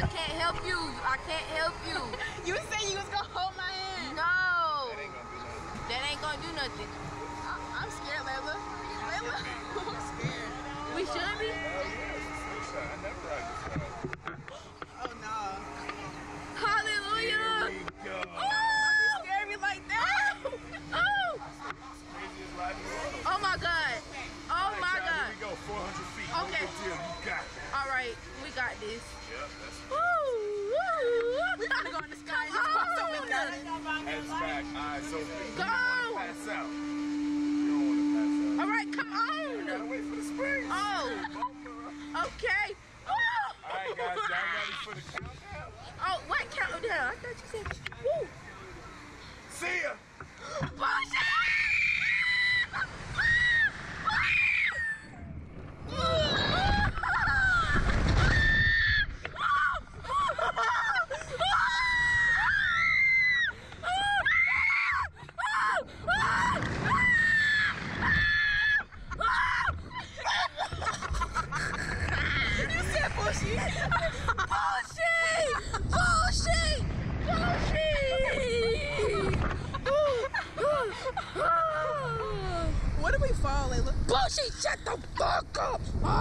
I can't help you. I can't help you. You said you was gonna hold my hand. No. That ain't gonna do nothing. That ain't gonna do nothing. I'm scared, Layla. Layla, I'm scared. We should be. I never ride this car. Oh no. Hallelujah. Here we go. Oh. Don't be scared me like that. Oh. Craziest ride in the world. Oh my God. Oh my Here God. we go, 400 feet. Okay. No big deal. You got it. All right, we got this. Yep, that's Woo. Woo. We gotta go in the sky. Come on. Heads back, eyes open. Go. Pass out. You don't want to pass out. All right, come on. Gotta wait for the springs. Oh. Okay. Oh. All right, guys, y'all ready for the countdown? Oh, what countdown? I thought you said. Woo. See ya. Bullshit. What if we fall, Layla? Bullshit, shut the fuck up!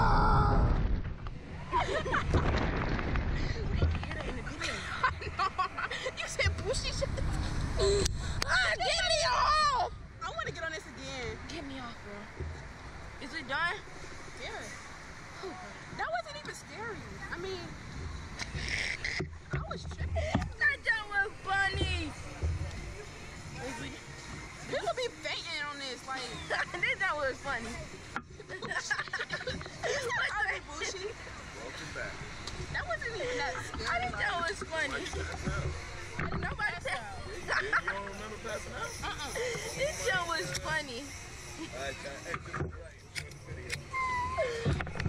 You said bushy shit. Get me off! I want to get on this again. Get me off, bro. Is it done? Yeah. That wasn't even scary. I mean, I was tripping. That joke was funny. People be fainting on this. Like, This joke was funny. I be bushy. Welcome back. That wasn't even that scary. I think that was funny. Nobody said. You don't remember passing out? This joke was funny. All right, guys. Hey, this is right. Video.